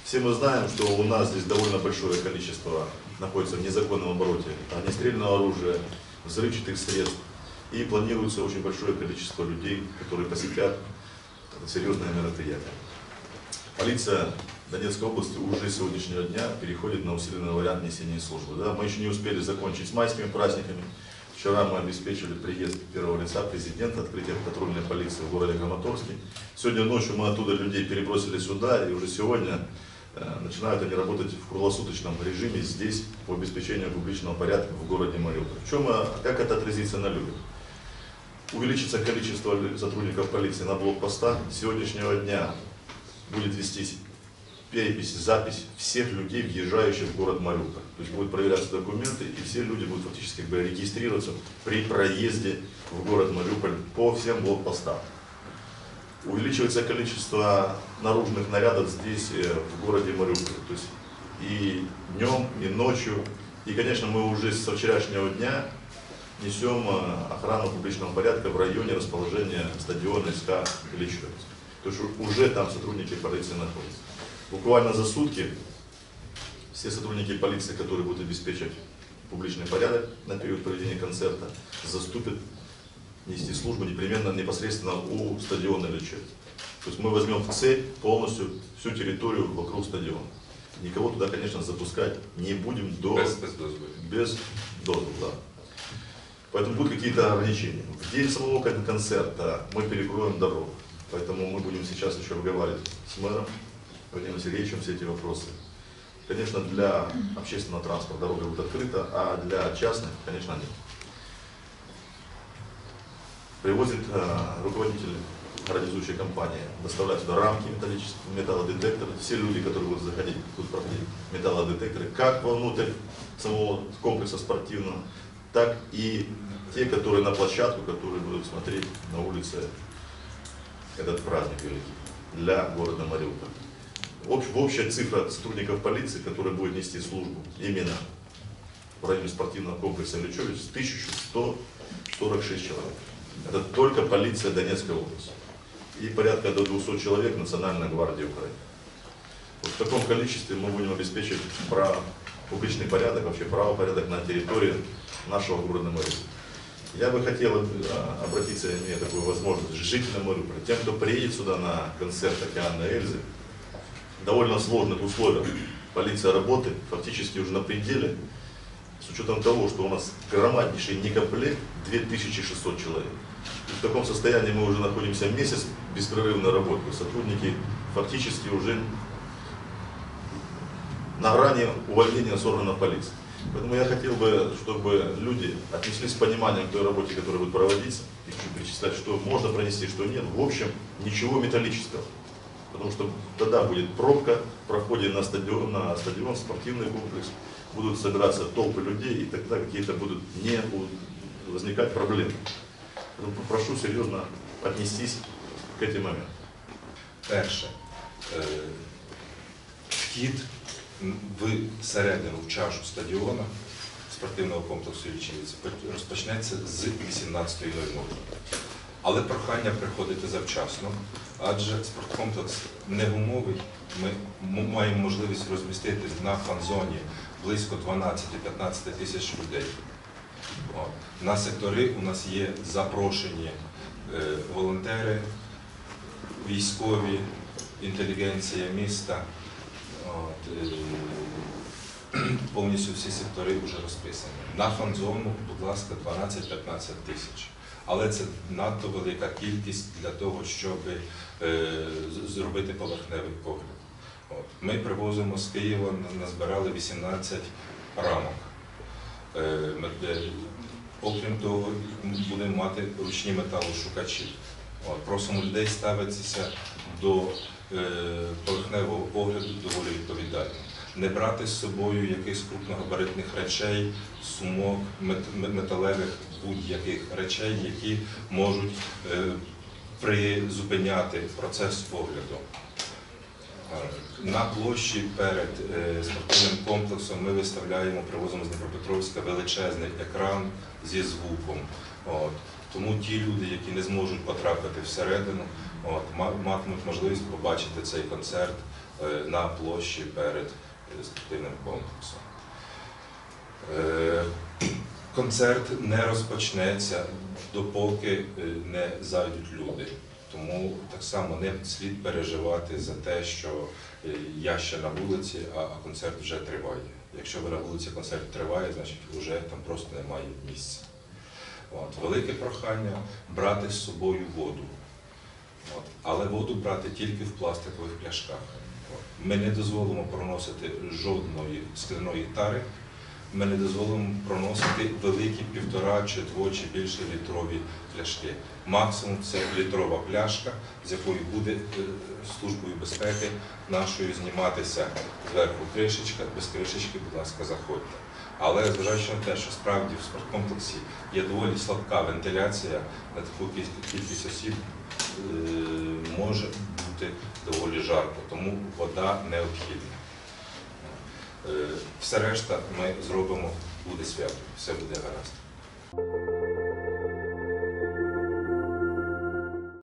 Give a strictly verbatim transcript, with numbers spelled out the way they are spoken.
Все мы знаем, что у нас здесь довольно большое количество находится в незаконном обороте огнестрельного оружия, взрывчатых средств. И планируется очень большое количество людей, которые посетят это серьезное мероприятие. Полиция Донецкой области уже с сегодняшнего дня переходит на усиленный вариант несения службы. Да? Мы еще не успели закончить с майскими праздниками. Вчера мы обеспечили приезд первого лица президента, открытие патрульной полиции в городе Краматорске. Сегодня ночью мы оттуда людей перебросили сюда, и уже сегодня э, начинают они работать в круглосуточном режиме здесь по обеспечению публичного порядка в городе Мариуполь. В чем, как это отразится на людях? Увеличится количество сотрудников полиции на блокпостах. С сегодняшнего дня будет вестись перепись, запись всех людей, въезжающих в город Мариуполь. То есть будут проверяться документы, и все люди будут фактически как бы регистрироваться при проезде в город Мариуполь по всем блокпостам. Увеличивается количество наружных нарядов здесь, в городе Мариуполь. То есть и днем, и ночью. И, конечно, мы уже со вчерашнего дня несем охрану публичного порядка в районе расположения стадиона СК Ильичевец. То есть уже там сотрудники полиции находятся. Буквально за сутки все сотрудники полиции, которые будут обеспечивать публичный порядок на период проведения концерта, заступят нести службу непременно непосредственно у стадиона Ильичевец. То есть мы возьмем в цель полностью всю территорию вокруг стадиона. Никого туда, конечно, запускать не будем до... Без, без дозвола. Без дозвола, да. Поэтому будут какие-то ограничения. В день самого концерта мы перекроем дорогу. Поэтому мы будем сейчас еще разговаривать с мэром Владимиром Сергеевичем все эти вопросы. Конечно, для общественного транспорта дорога будет открыта, а для частных, конечно, нет. Привозит э, руководитель организующей компании, доставляют сюда рамки металлические, металлодетекторы. Все люди, которые будут заходить, будут проходить металлодетекторы, как вовнутрь самого комплекса спортивного, так и те, которые на площадку, которые будут смотреть на улице этот праздник великий для города Мариуполь. Общ, общая цифра сотрудников полиции, которая будет нести службу именно в районе спортивного комплекса Ильичевец, тысяча сто сорок шесть человек. Это только полиция Донецкой области. И порядка до двухсот человек Национальная гвардия Украины. Вот в таком количестве мы будем обеспечивать право, публичный порядок, вообще правопорядок на территории нашего города Мариуполя. Я бы хотел обратиться, имея такую возможность, к жителям Мариуполя, тем, кто приедет сюда на концерт Океана Эльзы, в довольно сложных условиях. Полиция работает фактически уже на пределе, с учетом того, что у нас громаднейший некомплект две тысячи шестьсот человек. И в таком состоянии мы уже находимся месяц беспрерывной работы. Сотрудники фактически уже на грани увольнения с органов полиции. Поэтому я хотел бы, чтобы люди отнеслись с пониманием к той работе, которая будет проводиться, и перечислять, что можно пронести, что нет. В общем, ничего металлического. Потому что тогда будет пробка, проходит на стадион, на стадион, спортивный комплекс, будут собираться толпы людей, и тогда какие-то будут не возникать проблемы. Поэтому прошу серьезно отнестись к этим моментам. Перше, вхід в середину, в чашу стадіону спортивного комплексу Ільичевець розпочнеться з вісімнадцятої нуль-нуль. Але прохання приходити завчасно, адже спорткомплекс не гумовий. Ми маємо можливість розмістити на фан-зоні близько дванадцять-п'ятнадцять тисяч людей. На сектори у нас є запрошені волонтери, військові, інтелігенція міста. Повністю всі сектори вже розписані. На фан-зону, будь ласка, дванадцять-п'ятнадцять тисяч. Але це надто велика кількість для того, щоб е, зробити поверхневий погляд. От. Ми привозимо з Києва, назбирали вісімнадцять рамок. Е, е, окрім того, будемо мати ручні металошукачі. От. Просимо людей ставитися до е, поверхневого погляду доволі відповідально. Не брати з собою якихось крупногабаритних речей, сумок, металевих будь-яких речей, які можуть е, призупиняти процес огляду. На площі перед е, спортивним комплексом ми виставляємо, привозимо з Дніпропетровська величезний екран зі звуком. От. Тому ті люди, які не зможуть потрапити всередину, От, ма- матимуть можливість побачити цей концерт е, на площі перед е, спортивним комплексом. Е, Концерт не розпочнеться, допоки е, не зайдуть люди. Тому так само не слід переживати за те, що е, я ще на вулиці, а а концерт вже триває. Якщо ви на вулиці концерт триває, значить вже там просто немає місця. От. Велике прохання брати з собою воду. От. Але воду брати тільки в пластикових пляшках. От. Ми не дозволимо проносити жодної скляної тари. Ми не дозволимо проносити великі півтора чи дво чи більше літрові пляшки. Максимум це літрова пляшка, з якої буде е, Службою безпеки нашою зніматися зверху кришечка. Без кришечки, будь ласка, заходьте. Але зважаючи на те, що справді в спорткомплексі є доволі слабка вентиляція, на таку кіль- кількість осіб е, може бути доволі жарко, тому вода необхідна. Е, Все решта ми зробимо, буде свято, все буде гаразд.